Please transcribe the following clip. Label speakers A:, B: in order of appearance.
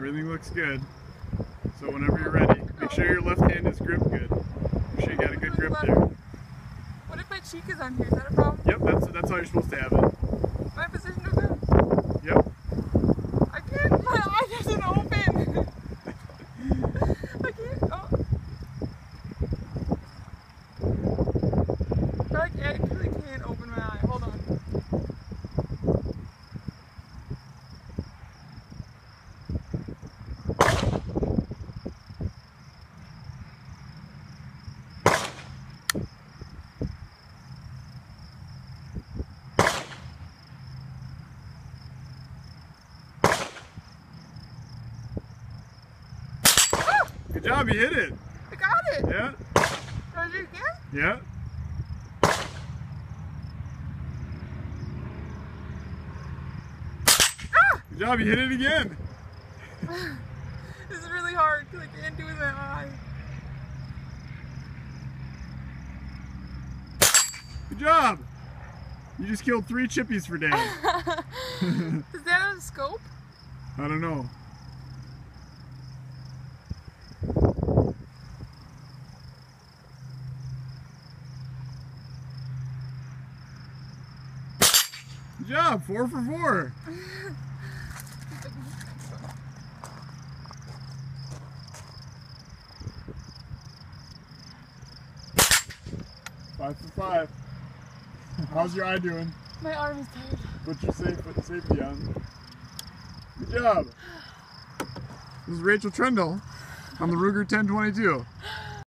A: Everything looks good. So whenever you're ready, make sure your left hand is gripped good. Make sure you got a good grip there.
B: What if my cheek is on here? Is that a problem?
A: Yep, that's how you're supposed to have it.
B: My position is good.
A: Yep.
B: I can't. My eye doesn't open. I can't. Oh. I actually can't open my eye. Hold on.
A: Good job, you hit it.
B: I got it.
A: Yeah.
B: Can I do it again?
A: Yeah. Good job, you hit it again.
B: This is really hard because I can't do it with my eye.
A: Good job. You just killed 3 chippies for Dad.
B: Is that on a scope?
A: I don't know. Good job, 4 for 4. 5 for 5. How's your eye doing?
B: My arm is tired.
A: Put your safety on. Good job. This is Rachel Trendle on the Ruger 1022.